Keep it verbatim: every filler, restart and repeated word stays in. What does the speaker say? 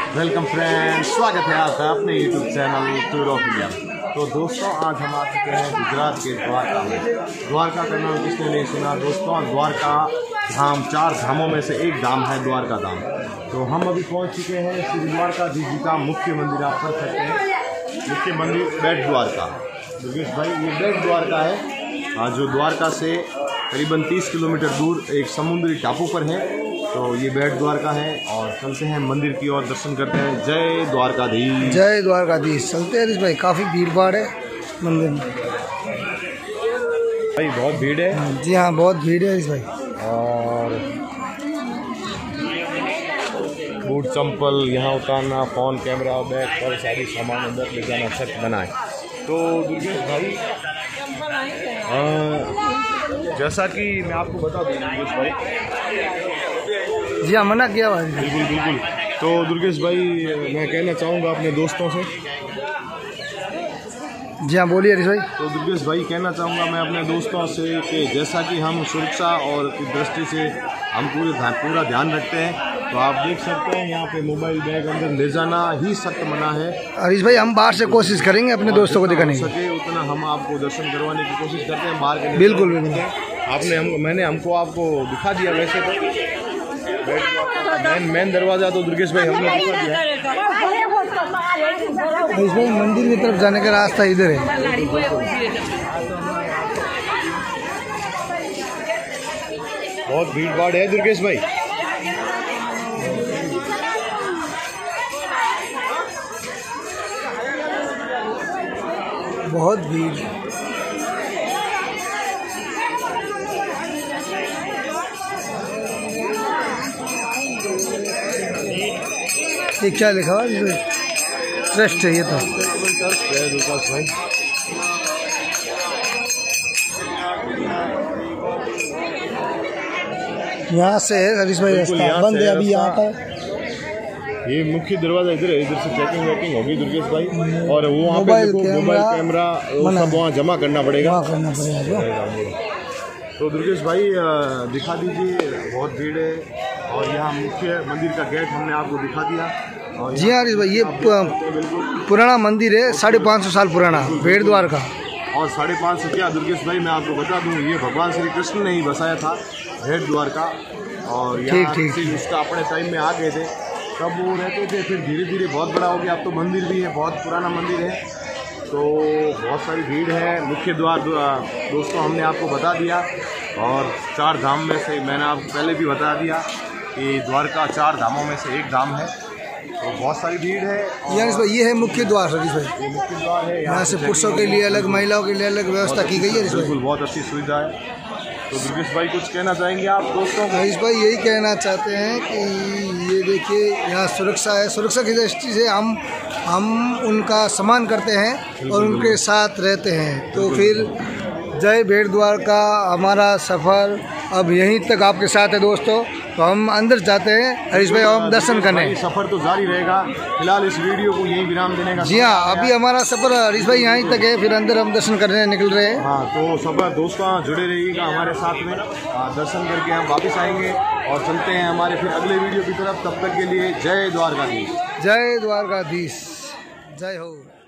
Welcome friends, स्वागत है आपका अपने YouTube channel tour of India. तो दोस्तों, आज हम आ चुके हैं गुजरात के द्वारका में। द्वारका का नाम किसने नहीं सुना दोस्तों। द्वारका धाम चार धामों में से एक धाम है द्वारका धाम। तो हम अभी पहुंच चुके हैं श्री द्वारकाधीश जी का मुख्य मंदिर। आप कर सकते हैं मुख्य मंदिर बेट द्वारका। दुर्गेश भाई, ये बेट द्वारका है जो द्वारका से करीबन तीस किलोमीटर दूर एक समुद्री टापू पर है। तो ये बेट द्वारका है और चलते हैं मंदिर की ओर, दर्शन करते हैं। जय द्वारकाधीश, जय द्वारकाधीश। चलते हैं हरीश भाई, काफ़ी भीड़ भाड़ है मंदिर में भाई, बहुत भीड़ है। जी हाँ, बहुत भीड़ है हरीश भाई। और बूट चंपल यहाँ उतारना, फ़ोन कैमरा बैग और सारी सामान अंदर ले जाना सख्त मना है। तो दुर्गेश भाई, आ, जैसा कि मैं आपको बता दूँ दुर्गेश भाई, जी हाँ, मना किया भाई। बिल्कुल बिल्कुल। तो दुर्गेश भाई, मैं कहना चाहूँगा अपने दोस्तों से। जी हाँ, बोलिए हरीश भाई। तो दुर्गेश भाई, कहना चाहूँगा मैं अपने दोस्तों से कि जैसा कि हम सुरक्षा और की दृष्टि से हम पूरे पूरा ध्यान रखते हैं। तो आप देख सकते हैं यहाँ पे मोबाइल बैग अंदर ले जाना ही सख्त मना है। हरीश भाई, हम बाहर से कोशिश करेंगे अपने दोस्तों को दिखाने की, सके उतना हम आपको दर्शन करवाने की कोशिश करते हैं। बाहर के बिल्कुल बिल्कुल। आपने हम मैंने हमको आपको दिखा दिया। वैसे तो मेन मेन दरवाजा तो दुर्गेश भाई हमने दिखा दिया। हरीश भाई, मंदिर की तरफ जाने का रास्ता इधर है। बहुत भीड़ भाड़ है दुर्गेश भाई। बहुत भीड़। ये क्या लिखा हुआ है? ट्रस्ट है ये तो। भाई, यहाँ से है हरीश भाई, रास्ता बंद है अभी यहाँ पर। ये मुख्य दरवाजा इधर है, इधर से चेकिंग वेकिंग होगी दुर्गेश भाई। और वो वहाँ पे मोबाइल मोबाइल कैमरा सब वहाँ जमा करना पड़ेगा करना पड़ेगा। तो दुर्गेश भाई दिखा दीजिए, बहुत भीड़ है। और यहाँ मुख्य मंदिर का गेट हमने आपको दिखा दिया। और जी हाँ हरीश भाई, ये पुराना मंदिर है, साढ़े पाँच सौ साल पुराना बेट द्वारका। और साढ़े पाँच सौ क्या दुर्गेश भाई, मैं आपको बता दूँ, ये भगवान श्री कृष्ण ने ही बसाया था बेट द्वारका। और यहाँ से उसका अपने टाइम में आ गए थे, तब वो रहते थे। फिर धीरे धीरे बहुत बड़ा हो गया। अब तो मंदिर भी है, बहुत पुराना मंदिर है। तो बहुत सारी भीड़ है। मुख्य द्वार दोस्तों हमने आपको बता दिया। और चार धाम में से मैंने आपको पहले भी बता दिया कि द्वारका चार धामों में से एक धाम है। तो बहुत सारी भीड़ है। यानी ये है मुख्य द्वार हरीश भाई। ये मुख्य द्वार है। यहाँ से पुरुषों के लिए अलग, महिलाओं के लिए अलग व्यवस्था की गई है हरीश भाई। बिल्कुल, बहुत अच्छी सुविधा है। तो दुर्गेश भाई, कुछ कहना चाहेंगे आप दोस्तों को? हरीश भाई, यही कहना चाहते हैं कि ये देखिए, यहाँ सुरक्षा है। सुरक्षा की दृष्टि से हम हम उनका सम्मान करते हैं और उनके साथ रहते हैं। तो फिर जय बेट द्वारका। हमारा सफ़र अब यहीं तक आपके साथ है दोस्तों। तो हम अंदर जाते हैं हरीश भाई, हम दर्शन करने। सफ़र तो जारी रहेगा। फिलहाल इस वीडियो को यहीं विराम देने का। जी हाँ, अभी हमारा सफ़र हरीश भाई यहीं तक है, फिर अंदर हम दर्शन करने निकल रहे हैं। हाँ, तो सफ़र दोस्तों जुड़े रहिएगा हमारे साथ में। दर्शन करके हम वापस आएंगे और चलते हैं हमारे फिर अगले वीडियो की तरफ। तब तक के लिए जय द्वारकाधीश। जय द्वारकाधीश, जय हो।